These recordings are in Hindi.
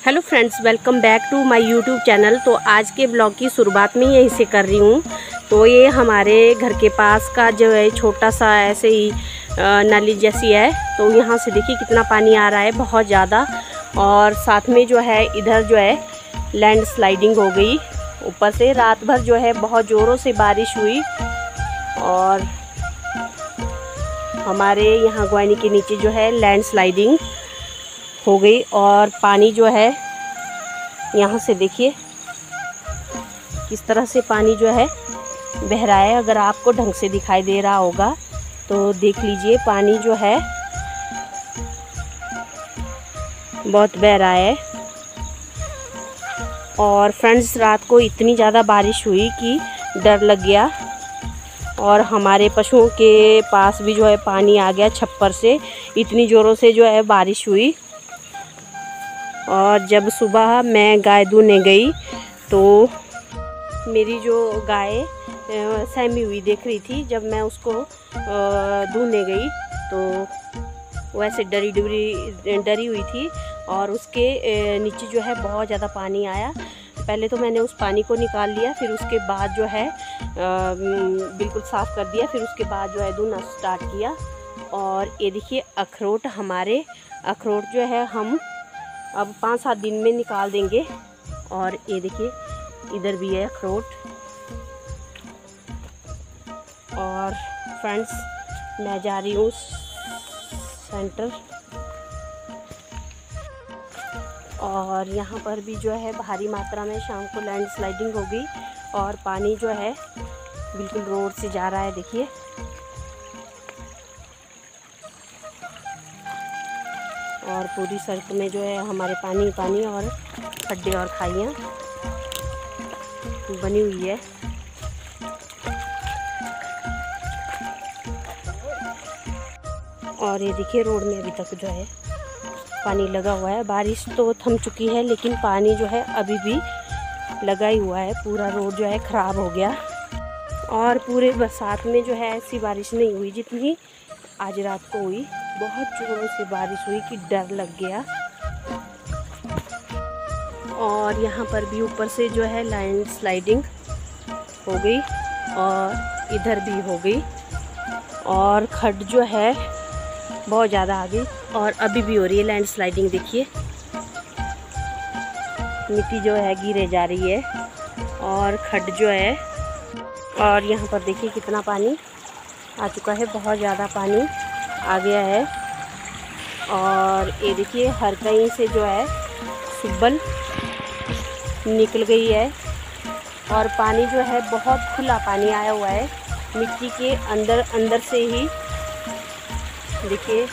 Hello friends, welcome back to my YouTube channel. तो आज के ब्लॉग की शुरुआत में यहीं से कर रही हूँ। तो ये हमारे घर के पास का जो है छोटा सा ऐसे ही नाली जैसी है। तो यहाँ से देखिए कितना पानी आ रहा है, बहुत ज़्यादा। और साथ में जो है इधर जो है लैंड स्लाइडिंग हो गई ऊपर से। रात भर जो है बहुत ज़ोरों से बारिश हुई और हमारे यहाँ ग्वानी के नीचे जो है लैंड स्लाइडिंग हो गई। और पानी जो है यहाँ से देखिए किस तरह से पानी जो है बह रहा है। अगर आपको ढंग से दिखाई दे रहा होगा तो देख लीजिए, पानी जो है बहुत बह रहा है। और फ्रेंड्स, रात को इतनी ज़्यादा बारिश हुई कि डर लग गया। और हमारे पशुओं के पास भी जो है पानी आ गया छप्पर से, इतनी ज़ोरों से जो है बारिश हुई। और जब सुबह मैं गाय दूहने गई तो मेरी जो गाय सहमी हुई देख रही थी। जब मैं उसको दूहने गई तो वैसे डरी हुई थी। और उसके नीचे जो है बहुत ज़्यादा पानी आया। पहले तो मैंने उस पानी को निकाल लिया, फिर उसके बाद जो है बिल्कुल साफ़ कर दिया। फिर उसके बाद जो है दूहना स्टार्ट किया। और ये देखिए अखरोट, हमारे अखरोट जो है हम अब 5-7 दिन में निकाल देंगे। और ये देखिए इधर भी है अखरोट। और फ्रेंड्स, मैं जा रही हूँ सेंटर। और यहाँ पर भी जो है भारी मात्रा में शाम को लैंड स्लाइडिंग हो गई और पानी जो है बिल्कुल रोड से जा रहा है। देखिए और पूरी सड़क में जो है हमारे पानी पानी और खड्डे और खाइयाँ बनी हुई है। और ये देखिए रोड में अभी तक जो है पानी लगा हुआ है। बारिश तो थम चुकी है लेकिन पानी जो है अभी भी लगा ही हुआ है। पूरा रोड जो है ख़राब हो गया। और पूरे बरसात में जो है ऐसी बारिश नहीं हुई जितनी आज रात को हुई। बहुत जोरों से बारिश हुई कि डर लग गया। और यहाँ पर भी ऊपर से जो है लैंड स्लाइडिंग हो गई और इधर भी हो गई। और खड्ड जो है बहुत ज़्यादा आ गई और अभी भी हो रही है लैंड स्लाइडिंग। देखिए मिट्टी जो है गिरे जा रही है और खड्ड जो है। और यहाँ पर देखिए कितना पानी आ चुका है, बहुत ज़्यादा पानी आ गया है। और ये देखिए हर कहीं से जो है सुब्बल निकल गई है। और पानी जो है बहुत खुला पानी आया हुआ है, मिट्टी के अंदर से ही। देखिए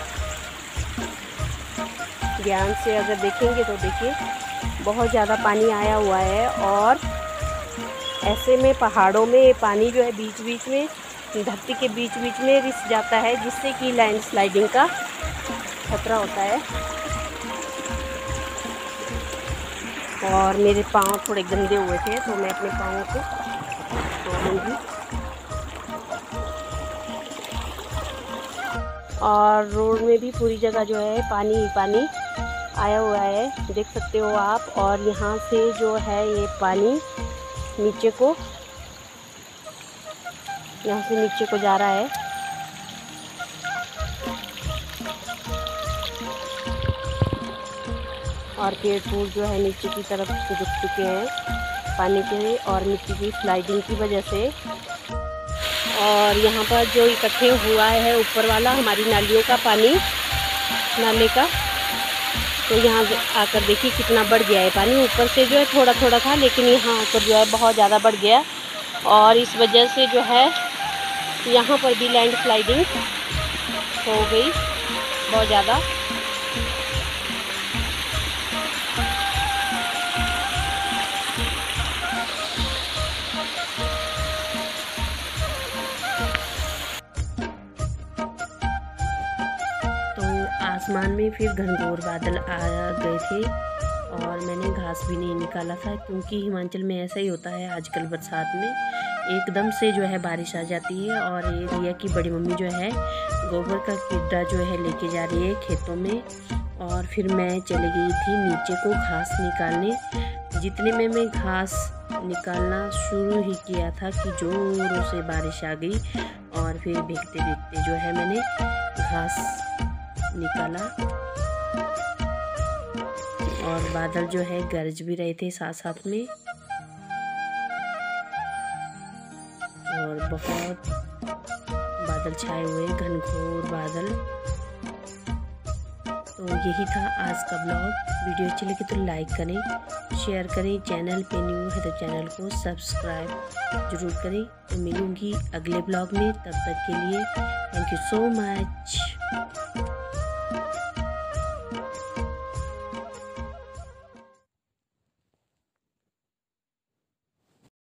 ध्यान से अगर देखेंगे तो देखिए बहुत ज़्यादा पानी आया हुआ है। और ऐसे में पहाड़ों में पानी जो है बीच बीच में, धरती के बीच बीच में रिस जाता है, जिससे कि लैंड स्लाइडिंग का खतरा होता है। और मेरे पाँव थोड़े गंदे हुए थे तो मैं अपने पाँवों को धो लूँगी। और रोड में भी पूरी जगह जो है पानी ही पानी आया हुआ है, देख सकते हो आप। और यहाँ से जो है ये पानी नीचे को, यहाँ से नीचे को जा रहा है। और पेड़ फूल जो है नीचे की तरफ झुक चुके हैं पानी के और मिट्टी की स्लाइडिंग की वजह से। और यहाँ पर जो इकट्ठे हुआ है ऊपर वाला हमारी नालियों का पानी, नाले का, तो यहाँ आकर देखिए कितना बढ़ गया है पानी। ऊपर से जो है थोड़ा थोड़ा था लेकिन यहाँ आकर जो है बहुत ज़्यादा बढ़ गया। और इस वजह से जो है यहाँ पर भी लैंड स्लाइडिंग हो गई बहुत ज़्यादा। तो आसमान में फिर घनघोर बादल आ गए थे और मैंने घास भी नहीं निकाला था, क्योंकि हिमाचल में ऐसा ही होता है आजकल बरसात में एकदम से जो है बारिश आ जाती है। और ये रिया की बड़ी मम्मी जो है गोबर का गड्ढा जो है लेके जा रही है खेतों में। और फिर मैं चली गई थी नीचे को घास निकालने। जितने में मैं घास निकालना शुरू ही किया था कि जोरों से बारिश आ गई, और फिर भीगते भीगते जो है मैंने घास निकाला। और बादल जो है गरज भी रहे थे साथ साथ में, और बहुत बादल छाए हुए, घनघोर बादल। तो यही था आज का ब्लॉग। वीडियो अच्छी लगी तो लाइक करें, शेयर करें, चैनल पे न्यू है तो चैनल को सब्सक्राइब जरूर करें। तो मिलूंगी अगले ब्लॉग में, तब तक के लिए थैंक यू सो मच।